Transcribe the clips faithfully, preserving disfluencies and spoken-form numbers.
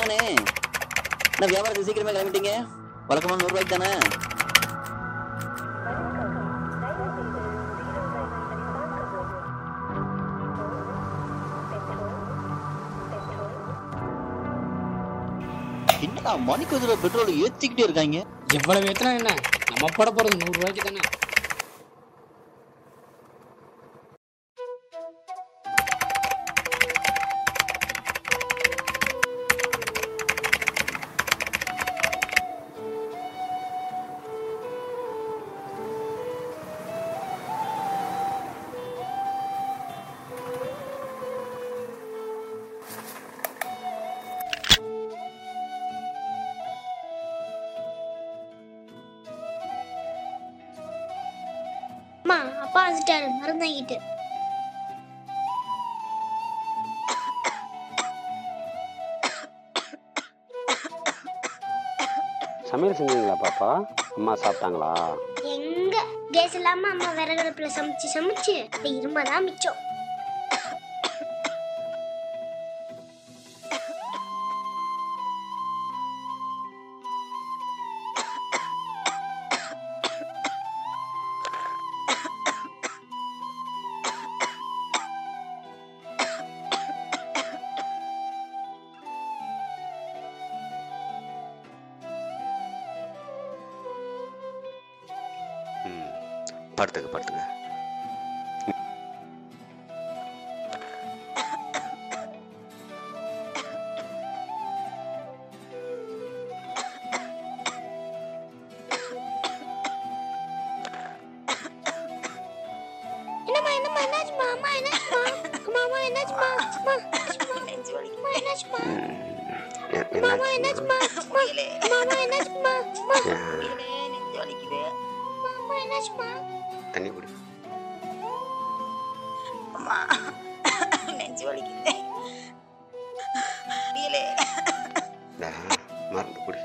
தானே? நான் வியாபாரத்துக்கு சீக்கிரமே கிளம்பிட்டீங்க. வழக்கமா நூறு ரூபாய்க்கு தானே? என்னடா மணிக்கு ஒரு தடவை பெட்ரோல் ஏத்திக்கிட்டே இருக்காங்க. எவ்வளவு ஏத்தினா என்ன, நம்ம போட போறது நூறு ரூபாய்க்கு தானே. அப்பா வந்துட்டாரு, மறந்தாங்கிட்டு. சமையல் செஞ்சீங்களா பாப்பா? அம்மா சாப்பிட்டாங்களா? எங்க கேஸ் இல்லாம அம்மா விறகடுப்புல சமைச்சு சமைச்சு இரும்பதான் மிச்சம். படுத்துக்க படுத்துக்க. என்னம்மா என்னம்மா என்னாச்சுமா? அம்மா என்னாச்சுமா? அம்மா அம்மா என்னாச்சுமா? அம்மா நெஞ்சு வலிக்குமா? என்னாச்சுமா? அம்மா என்னாச்சுமா? அம்மா என்னாச்சுமா? நெஞ்சு வலிக்குது. அம்மா என்னாச்சுமா? தண்ணி குடி. அம்மா நெஞ்சு வலிக்குது. நீலே மருந்து குடி.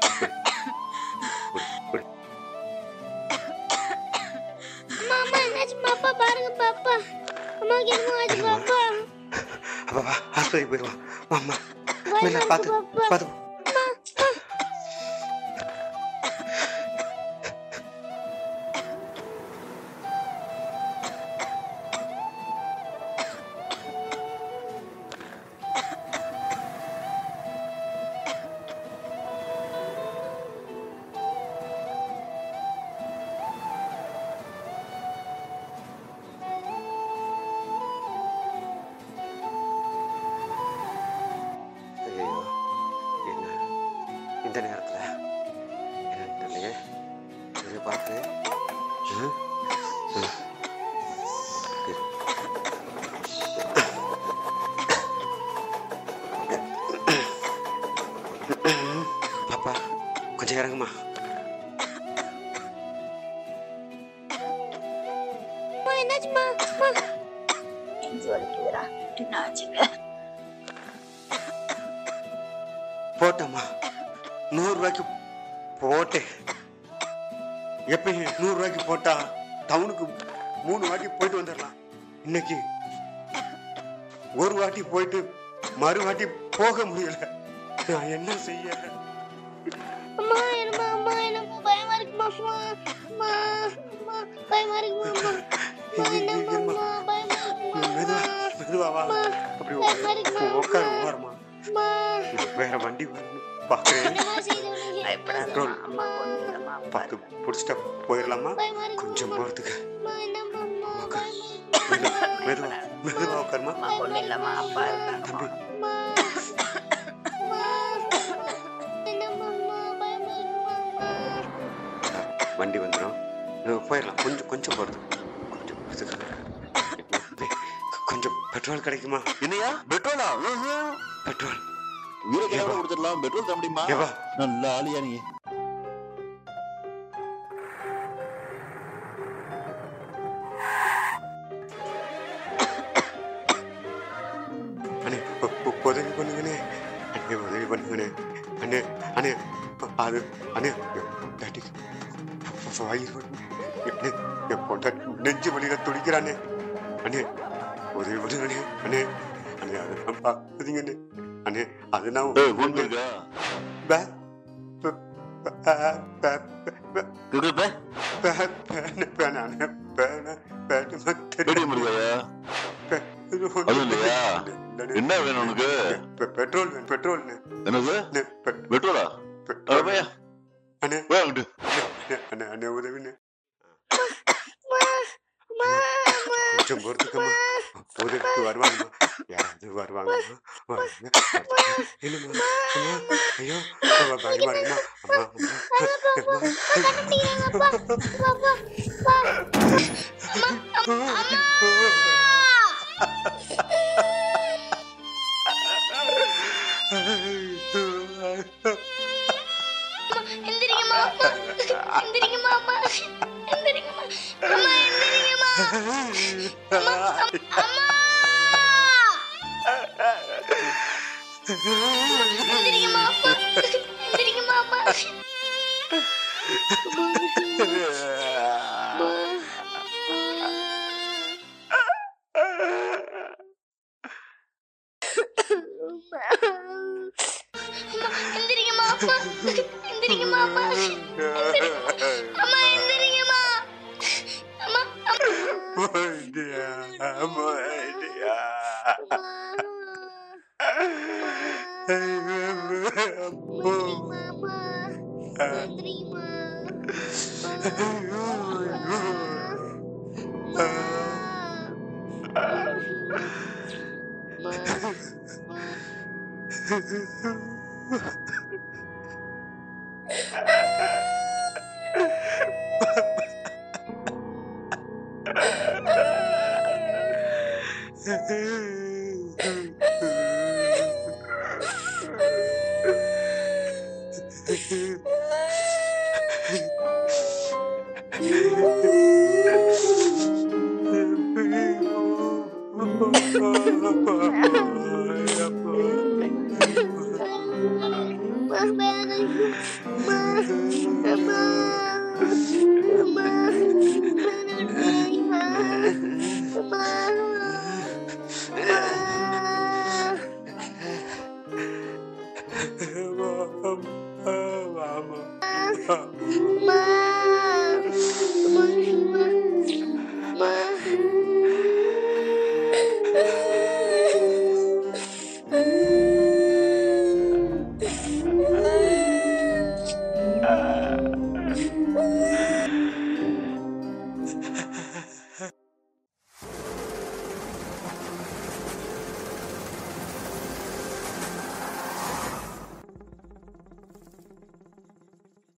அம்மா அம்மா என்னாச்சுமா? அப்பா பாருங்க பாப்பா. அம்மாக்கு என்ன ஆச்சு பாப்பா? அப்பா வா ஹாஸ்பிடல் போயிடுவா. அம்மா மெல்ல பாத்து பாத்து. இந்த நேரத்துல என்னன்னு தெரியலையே. இதை பார்த்து பாப்பா கொஞ்சம் இறங்குமா. என்னாச்சுமா? நெஞ்சு வலிக்குதுடா. என்ன ஆச்சுங்க? போட்டம்மா நூறு ரூபாய்க்கு போட்டேன். எப்பயும் நூறு ரூபாய்க்கு போட்டா டவுனுக்கு மூணு வாட்டி போயிட்டு வந்துடலாம். இன்னைக்கு ஒரு வாட்டி போயிட்டு மறு வாட்டி போக முடியல. நான் என்ன செய்ய? அம்மா என்னம்மா? அம்மா என்னம்மா பயமா இருக்குமா? அம்மா அம்மா பயமா இருக்குமா? அம்மா என்னம்மா பயமா இருக்குமா? மெதுவா மெதுவா வா. அப்படி உட்காரு ஓரமா. வேற வண்டி வரணும் பாக்குறேன். பார்த்து புடிச்சிட்டா போயிடலாமா? கொஞ்சம் போறதுக்கு மெதுவா மெதுவா உட்காருமா. ஒண்ணு இல்லம்மா, அப்பா இருக்காங்க. தம்பி வண்டி வந்துடும், போயிடலாம். கொஞ்சம் கொஞ்சம் போறது கொஞ்சம் போறதுக்கு கொஞ்சம் பெட்ரோல் கிடைக்குமா? என்னையா பெட்ரோலா? பெட்ரோல் வீரக்கே கொடுத்துடலாம். பெட்ரோல் தர முடியுமா? நல்ல ஆளியா நீ. அண்ணே உதவி பண்ணுங்கண்ணே. அண்ணே உதவி பண்ணுங்கண்ணே. அண்ணே அண்ணே அது அண்ணே டாட்டிக்கு நெஞ்சு வழியில துடிக்கிறானே. அண்ணே உதவி பண்ணுங்கண்ணே. அண்ணே அண்ணே அதெல்லாம் பார்க்குறீங்கண்ணே. அண்ணே அது நான் ஏய் ஃபோன் இருக்கா பே கூகுள் பே பேனானே பேனா பேனா பேடிஎம் இருக்காயா அது இல்லையா என்ன வேணும் உனக்கு பெட்ரோல் பெட்ரோல் என்னது பெட்ரோலா பையா அண்ணே வாங்கிட்டு அண்ணே அண்ணே உதவிண்ணே கொஞ்சம் பொறுத்துக்கம்மா உதவிக்கு வருவாங்கம்மா யாராவது வருவாங்கம்மா வருவாங்க இல்லைம்மா ஐயோ பயமா இருக்குமா